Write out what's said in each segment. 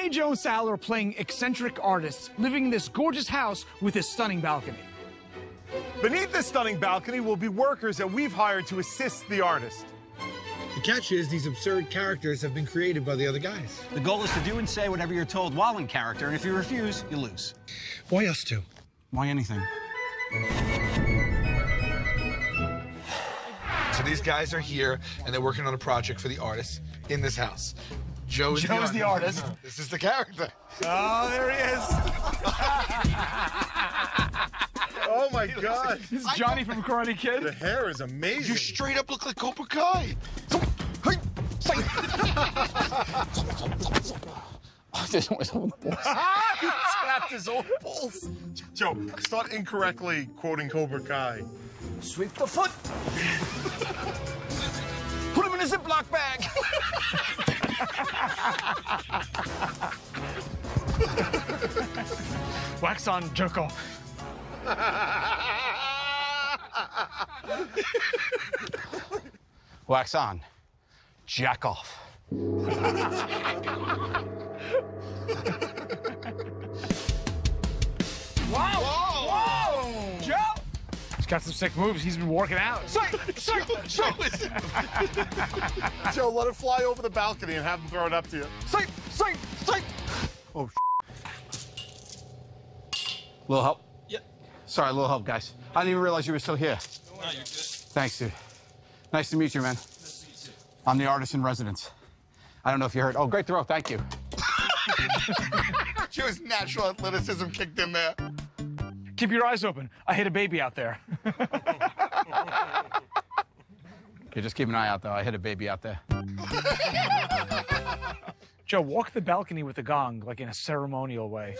Joe, and Sal are playing eccentric artists, living in this gorgeous house with a stunning balcony. Beneath this stunning balcony will be workers that we've hired to assist the artist. The catch is these absurd characters have been created by the other guys. The goal is to do and say whatever you're told while in character, and if you refuse, you lose. Why us two? Why anything? So these guys are here, and they're working on a project for the artists in this house. Joe's the artist. This is the character. Oh, there he is. Oh, my God. This is Johnny from Karate Kid. The hair is amazing. You straight up look like Cobra Kai. He tapped his own balls. Joe, start incorrectly quoting Cobra Kai. Sweep the foot. Put him in a Ziploc bag. Wax on, jerk off. Wax on. Jack off. Whoa! Joe! He's got some sick moves. He's been working out. Joe, let it fly over the balcony and have him throw it up to you. Oh, little help? Yep. Sorry, a little help, guys. I didn't even realize you were still here. No, you're good. Thanks, dude. Nice to meet you, man. Nice to meet you. I'm the artist in residence. I don't know if you heard. Oh, great throw. Thank you. Joe's natural athleticism kicked in there. Keep your eyes open. I hit a baby out there. Okay, just keep an eye out, though. I hit a baby out there. Joe, walk the balcony with a gong, like in a ceremonial way.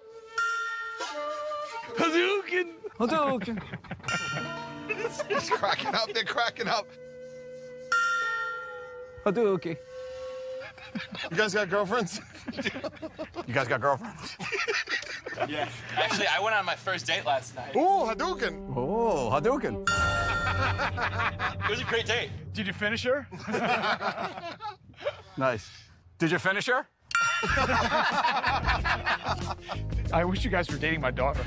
Hadouken! Hadouken! He's cracking up. They're cracking up. Hadouken! You guys got girlfriends? You guys got girlfriends? Yeah. Actually, I went on my first date last night. Ooh, Hadouken! Oh, Hadouken! It was a great date. Did you finish her? Nice. Did you finish her? I wish you guys were dating my daughter.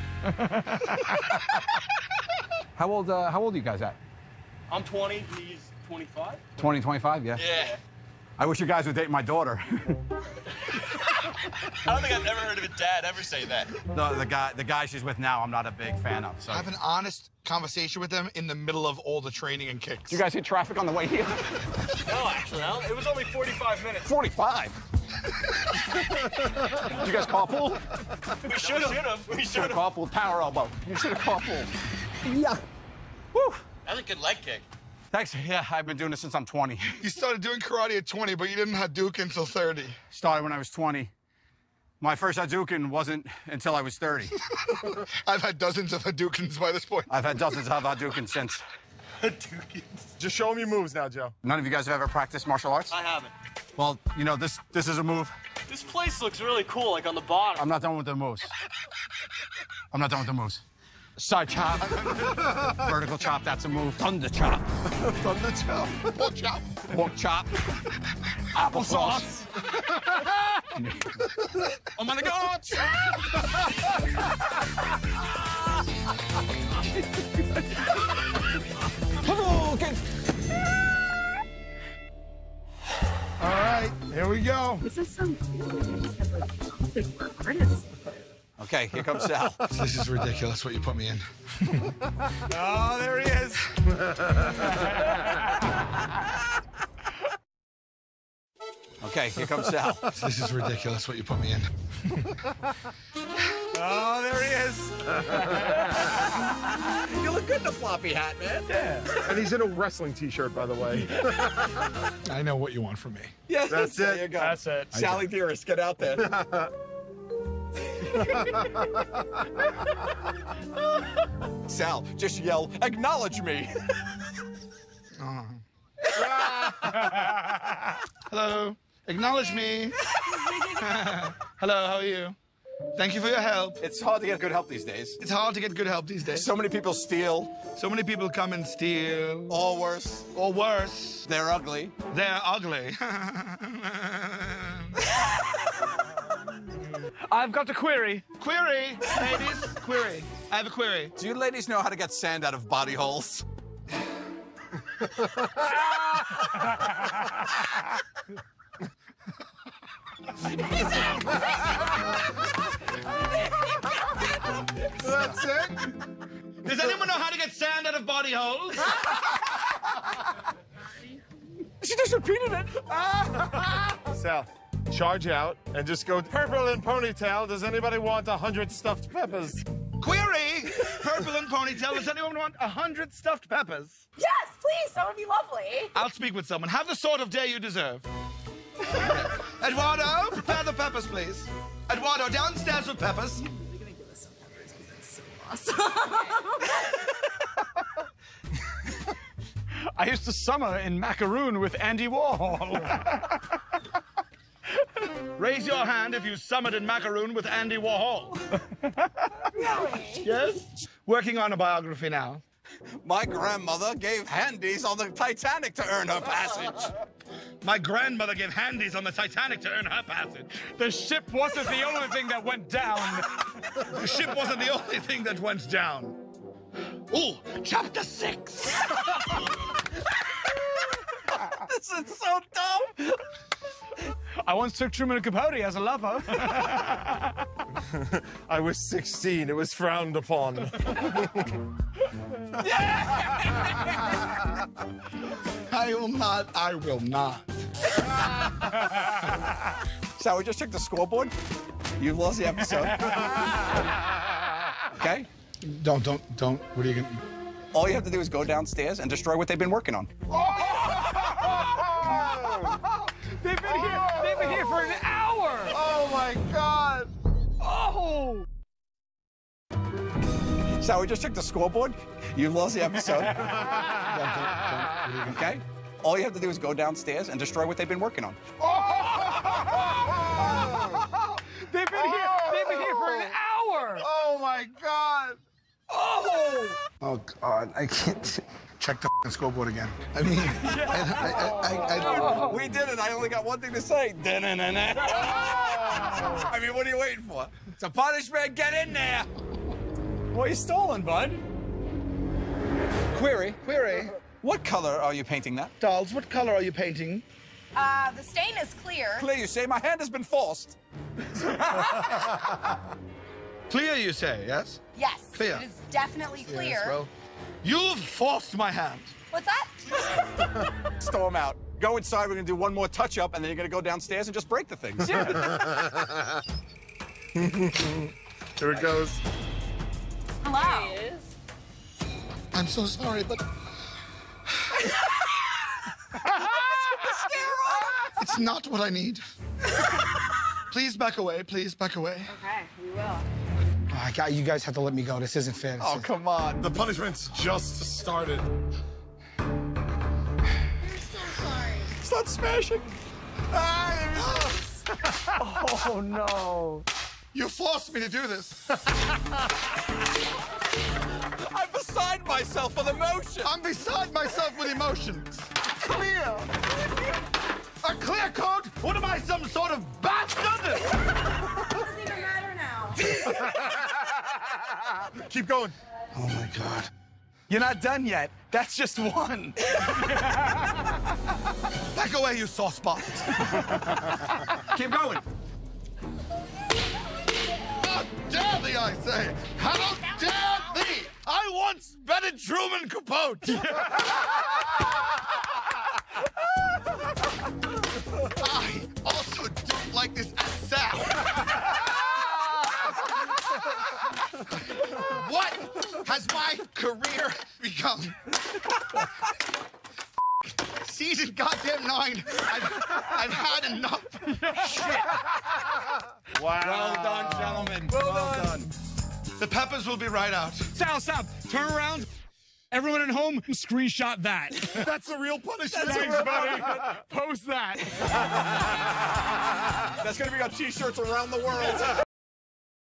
How old are you guys at? I'm 20, he's 25. 20, 25, yeah? Yeah. I wish you guys would date my daughter. I don't think I've ever heard of a dad ever say that. No, the guy she's with now, I'm not a big fan of. So. Have an honest conversation with them in the middle of all the training and kicks. You guys hit traffic on the way here? No, actually, no. It was only 45 minutes. 45? Did you guys carpool? We should have. We should have. Carpool, power elbow. You should have carpooled. Yeah. Woo. That's a good leg kick. Thanks. Yeah, I've been doing this since I'm 20. You started doing karate at 20, but you didn't Hadouken until 30. Started when I was 20. My first Hadouken wasn't until I was 30. I've had dozens of Hadoukens by this point. I've had dozens of Hadouken since. Hadoukens. Just show him your moves now, Joe. None of you guys have ever practiced martial arts? I haven't. Well, you know, this is a move. This place looks really cool, like on the bottom. I'm not done with the moves. I'm not done with the moves. Side chop. Vertical chop, that's a move. Thunder chop. Thunder chop. Pork chop. Pork chop. Applesauce. Oh my God. Hadouken. All right, here we go. This is so cool. Artists. Okay, here comes Sal. This is ridiculous what you put me in. Oh, there he is. Okay, here comes Sal. This is ridiculous what you put me in. Oh, there he is. You look good in a floppy hat, man. Yeah. And he's in a wrestling T-shirt, by the way. I know what you want from me. Yeah, That's there it. you go. That's it. Sally Dearest, get out there. Sal, just yell, acknowledge me. Hello. Acknowledge me. Hello, how are you? Thank you for your help. It's hard to get good help these days. It's hard to get good help these days. So many people steal, So many people come and steal. or worse, Or worse, they're ugly. they're ugly. I've got a query. Query, ladies, query. I have a query. Do you ladies know how to get sand out of body holes? That's it? Does anyone know how to get sand out of body holes? She just repeated it. Sal, charge out and just go purple and ponytail. Does anybody want 100 stuffed peppers? Query, purple and ponytail. Does anyone want 100 stuffed peppers? Yes, please. That would be lovely. I'll speak with someone. Have the sort of day you deserve. Eduardo, prepare the peppers, please. Eduardo, downstairs with peppers. You're gonna give us some peppers because that's so awesome. I used to summer in macaroon with Andy Warhol. Raise your hand if you summered in macaroon with Andy Warhol. Really? Yes? Working on a biography now. My grandmother gave handies on the Titanic to earn her passage. My grandmother gave handies on the Titanic to earn her passage. The ship wasn't the only thing that went down. The ship wasn't the only thing that went down. Ooh, chapter 6. This is so dumb. I once took Truman Capote as a lover. I was 16. It was frowned upon. I will not. I will not. So we just checked the scoreboard. You've lost the episode. Okay? Don't. What are you gonna... All you have to do is go downstairs and destroy what they've been working on. They've been here for an hour. Oh, my God. Oh. So we just checked the scoreboard. You've lost the episode. Okay? All you have to do is go downstairs and destroy what they've been working on. They've been here for an hour. Oh, my God. Oh. Oh, God, I can't... Check the scoreboard again. I mean, We did it. I only got one thing to say. I mean, what are you waiting for? It's a punishment. Get in there. What are you stolen, bud? Query. Query. What color are you painting that? Dolls, what color are you painting? The stain is clear. Clear, you say? My hand has been forced. Clear, you say, yes? Yes. Clear. It is definitely clear. Yes, well, you've forced my hand. What's that? Storm out. Go inside. We're going to do one more touch-up, and then you're going to go downstairs and just break the things. Here it goes. Hello. There he is. I'm so sorry, but... It's not what I need. Please back away. Please back away. Okay, we will. You guys have to let me go. This isn't fair. Oh, come on. The punishment's just started. We're so sorry. Stop smashing. Oh no. You forced me to do this. I'm beside myself with emotion. I'm beside myself with emotions. Clear. A clear coat? What am I, some sort of bastard? It doesn't even matter now. Keep going. Oh, my God. You're not done yet. That's just one. Back away, you sauce box. Keep going. How dare thee, I say! How dare thee! I once betted Truman Capote! I also don't like this Sal. What has my career become? Season goddamn 9. I've had enough shit. Wow. Well done, gentlemen. Well done. The peppers will be right out. Sal, stop. Turn around. Everyone at home, screenshot that. That's a real punishment. Thanks, buddy. Post that. That's going to be on T-shirts around the world.